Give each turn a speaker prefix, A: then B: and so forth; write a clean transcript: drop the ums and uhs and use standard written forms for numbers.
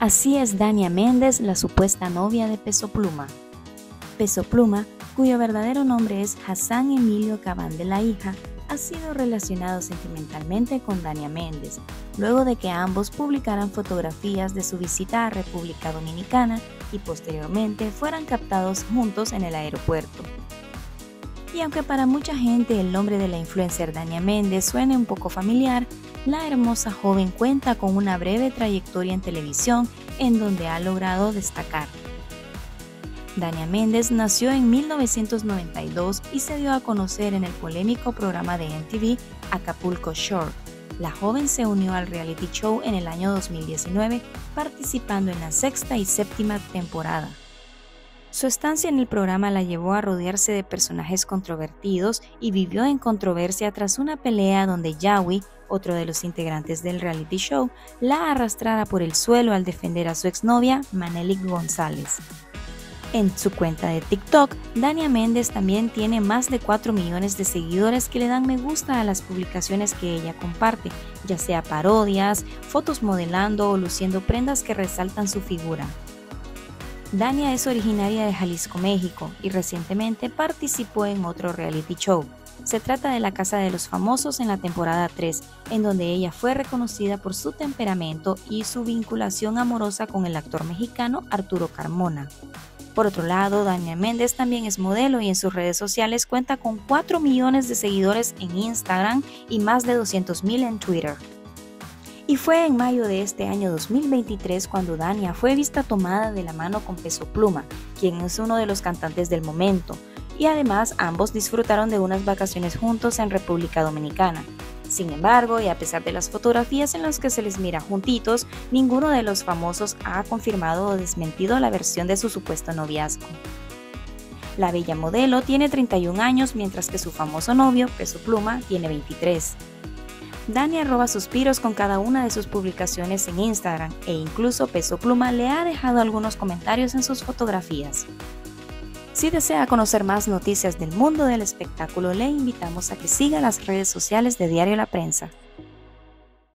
A: Así es Dania Méndez, la supuesta novia de Peso Pluma. Peso Pluma, cuyo verdadero nombre es Hassan Emilio Cabán de la Hija, ha sido relacionado sentimentalmente con Dania Méndez, luego de que ambos publicaran fotografías de su visita a República Dominicana y posteriormente fueran captados juntos en el aeropuerto. Y aunque para mucha gente el nombre de la influencer Dania Méndez suene un poco familiar, la hermosa joven cuenta con una breve trayectoria en televisión en donde ha logrado destacar. Dania Méndez nació en 1992 y se dio a conocer en el polémico programa de MTV Acapulco Shore. La joven se unió al reality show en el año 2019, participando en la sexta y séptima temporada. Su estancia en el programa la llevó a rodearse de personajes controvertidos y vivió en controversia tras una pelea donde Yawi, otro de los integrantes del reality show, la arrastrara por el suelo al defender a su exnovia, Manelik González. En su cuenta de TikTok, Dania Méndez también tiene más de 4 millones de seguidores que le dan me gusta a las publicaciones que ella comparte, ya sea parodias, fotos modelando o luciendo prendas que resaltan su figura. Dania es originaria de Jalisco, México, y recientemente participó en otro reality show. Se trata de La Casa de los Famosos en la temporada 3, en donde ella fue reconocida por su temperamento y su vinculación amorosa con el actor mexicano Arturo Carmona. Por otro lado, Dania Méndez también es modelo y en sus redes sociales cuenta con 4 millones de seguidores en Instagram y más de 200,000 en Twitter. Y fue en mayo de este año 2023 cuando Dania fue vista tomada de la mano con Peso Pluma, quien es uno de los cantantes del momento, y además ambos disfrutaron de unas vacaciones juntos en República Dominicana. Sin embargo, y a pesar de las fotografías en las que se les mira juntitos, ninguno de los famosos ha confirmado o desmentido la versión de su supuesto noviazgo. La bella modelo tiene 31 años, mientras que su famoso novio, Peso Pluma, tiene 23. Dania roba suspiros con cada una de sus publicaciones en Instagram e incluso Peso Pluma le ha dejado algunos comentarios en sus fotografías. Si desea conocer más noticias del mundo del espectáculo, le invitamos a que siga las redes sociales de Diario La Prensa.